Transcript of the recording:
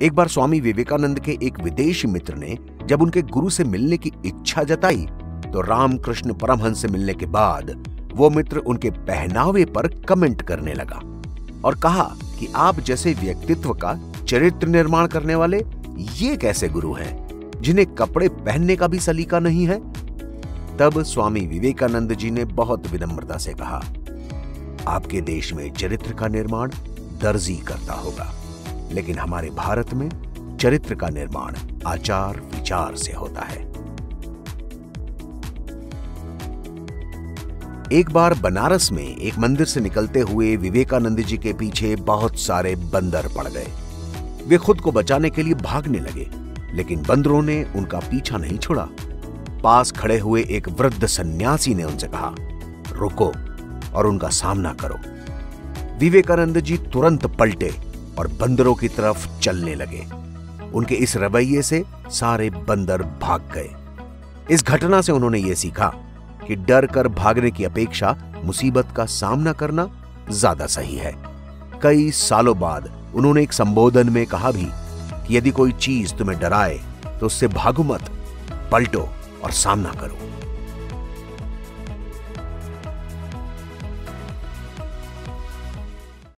एक बार स्वामी विवेकानंद के एक विदेशी मित्र ने जब उनके गुरु से मिलने की इच्छा जताई तो रामकृष्ण परमहंस से मिलने के बाद वो मित्र उनके पहनावे पर कमेंट करने लगा और कहा कि आप जैसे व्यक्तित्व का चरित्र निर्माण करने वाले ये कैसे गुरु हैं जिन्हें कपड़े पहनने का भी सलीका नहीं है। तब स्वामी विवेकानंद जी ने बहुत विनम्रता से कहा, आपके देश में चरित्र का निर्माण दर्जी करता होगा, लेकिन हमारे भारत में चरित्र का निर्माण आचार विचार से होता है। एक बार बनारस में एक मंदिर से निकलते हुए विवेकानंद जी के पीछे बहुत सारे बंदर पड़ गए। वे खुद को बचाने के लिए भागने लगे, लेकिन बंदरों ने उनका पीछा नहीं छोड़ा। पास खड़े हुए एक वृद्ध सन्यासी ने उनसे कहा, रुको और उनका सामना करो। विवेकानंद जी तुरंत पलटे और बंदरों की तरफ चलने लगे। उनके इस रवैये से सारे बंदर भाग गए। इस घटना से उन्होंने यह सीखा कि डर कर भागने की अपेक्षा मुसीबत का सामना करना ज्यादा सही है। कई सालों बाद उन्होंने एक संबोधन में कहा भी कि यदि कोई चीज तुम्हें डराए तो उससे भागो मत, पलटो और सामना करो।